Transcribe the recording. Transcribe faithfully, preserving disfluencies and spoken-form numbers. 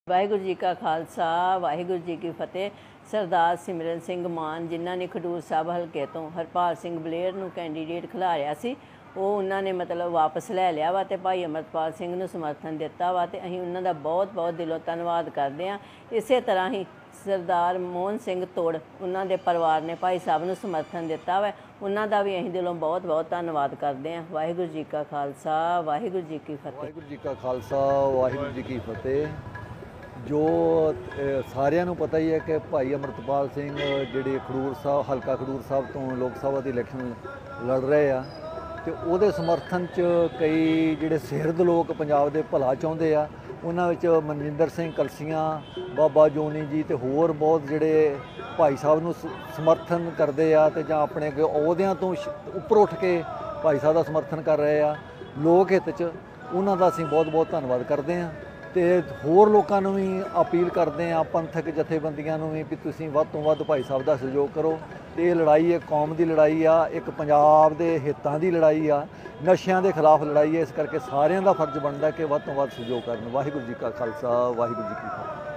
ਵਾਹਿਗੁਰੂ ਜੀ ਕਾ ਖਾਲਸਾ ਵਾਹਿਗੁਰੂ ਜੀ ਕੀ ਫਤਿਹ। ਸਰਦਾਰ ਸਿਮਰਨ ਸਿੰਘ ਮਾਨ ਜਿਨ੍ਹਾਂ ਨੇ ਖਡੂਰ ਸਾਹਿਬ ਹਲਕੇ ਤੋਂ ਹਰਪਾਲ ਸਿੰਘ ਬਲੇਰ ਨੂੰ ਕੈਂਡੀਡੇਟ ਖਿਲਾਰਿਆ ਸੀ, ਉਹ ਉਹਨਾਂ ਨੇ ਮਤਲਬ ਵਾਪਸ ਲੈ ਲਿਆ ਵਾ ਤੇ ਭਾਈ ਅਮਰਪਾਲ ਸਿੰਘ ਨੂੰ ਸਮਰਥਨ ਦਿੱਤਾ ਵਾ ਤੇ ਅਸੀਂ ਉਹਨਾਂ ਦਾ ਬਹੁਤ ਬਹੁਤ ਦਿਲੋਂ ਧੰਨਵਾਦ ਕਰਦੇ ਹਾਂ। ਇਸੇ ਤਰ੍ਹਾਂ ਹੀ ਸਰਦਾਰ ਮੋਹਨ ਸਿੰਘ ਤੋੜ ਉਹਨਾਂ ਦੇ ਪਰਿਵਾਰ ਨੇ ਭਾਈ ਸਾਹਿਬ ਨੂੰ ਸਮਰਥਨ ਦਿੱਤਾ ਵਾ, ਉਹਨਾਂ ਦਾ ਵੀ ਅਸੀਂ ਦਿਲੋਂ ਬਹੁਤ ਬਹੁਤ ਧੰਨਵਾਦ ਕਰਦੇ ਹਾਂ। ਵਾਹਿਗੁਰੂ ਜੀ ਕਾ ਖਾਲਸਾ ਵਾਹਿਗੁਰੂ ਜੀ ਕੀ ਫਤਿਹ। ਵਾਹਿਗੁਰੂ ਜੀ ਕਾ ਖਾਲਸਾ ਵਾਹਿਗੁਰੂ ਜੀ ਕੀ ਫਤਿਹ। ਜੋ ਸਾਰਿਆਂ ਨੂੰ ਪਤਾ ਹੀ ਹੈ ਕਿ ਭਾਈ ਅਮਰਪਾਲ ਸਿੰਘ ਜਿਹੜੇ ਖਡੂਰ ਸਾਹਿਬ ਹਲਕਾ ਖਡੂਰ ਸਾਹਿਬ ਤੋਂ ਲੋਕ ਸਭਾ ਦੀ ਇਲੈਕਸ਼ਨ ਲੜ ਰਹੇ ਆ ਤੇ ਉਹਦੇ ਸਮਰਥਨ 'ਚ ਕਈ ਜਿਹੜੇ ਸਿਰਦ ਲੋਕ ਪੰਜਾਬ ਦੇ ਭਲਾ ਚਾਹੁੰਦੇ ਆ, ਉਹਨਾਂ ਵਿੱਚ ਮਨਜਿੰਦਰ ਸਿੰਘ ਕਲਸੀਆਂ, ਬਾਬਾ ਜੋਨੀ ਜੀ ਤੇ ਹੋਰ ਬਹੁਤ ਜਿਹੜੇ ਭਾਈ ਸਾਹਿਬ ਨੂੰ ਸਮਰਥਨ ਕਰਦੇ ਆ ਤੇ ਜਾਂ ਆਪਣੇ ਅਹੁਦਿਆਂ ਤੋਂ ਉੱਪਰ ਉੱਠ ਕੇ ਭਾਈ ਸਾਹਿਬ ਦਾ ਸਮਰਥਨ ਕਰ ਰਹੇ ਆ ਲੋਕ ਹਿੱਤ 'ਚ, ਉਹਨਾਂ ਦਾ ਅਸੀਂ ਬਹੁਤ ਬਹੁਤ ਧੰਨਵਾਦ ਕਰਦੇ ਹਾਂ। ਤੇ ਹੋਰ ਲੋਕਾਂ ਨੂੰ ਵੀ ਅਪੀਲ ਕਰਦੇ ਹਾਂ, ਪੰਥਕ ਜਥੇਬੰਦੀਆਂ ਨੂੰ ਵੀ, ਵੀ ਤੁਸੀਂ ਵੱਧ ਤੋਂ ਵੱਧ ਭਾਈ ਸਾਹਿਬ ਦਾ ਸਹਿਯੋਗ ਕਰੋ। ਤੇ ਇਹ ਲੜਾਈ ਇੱਕ ਕੌਮ ਦੀ ਲੜਾਈ ਆ, ਇੱਕ ਪੰਜਾਬ ਦੇ ਹਿੱਤਾਂ ਦੀ ਲੜਾਈ ਆ, ਨਸ਼ਿਆਂ ਦੇ ਖਿਲਾਫ ਲੜਾਈ ਹੈ। ਇਸ ਕਰਕੇ ਸਾਰਿਆਂ ਦਾ ਫਰਜ਼ ਬਣਦਾ ਕਿ ਵੱਧ ਤੋਂ ਵੱਧ ਸਹਿਯੋਗ ਕਰਨ। ਵਾਹਿਗੁਰੂ ਜੀ ਕਾ ਖਾਲਸਾ ਵਾਹਿਗੁਰੂ ਜੀ ਕੀ ਫਤਿਹ।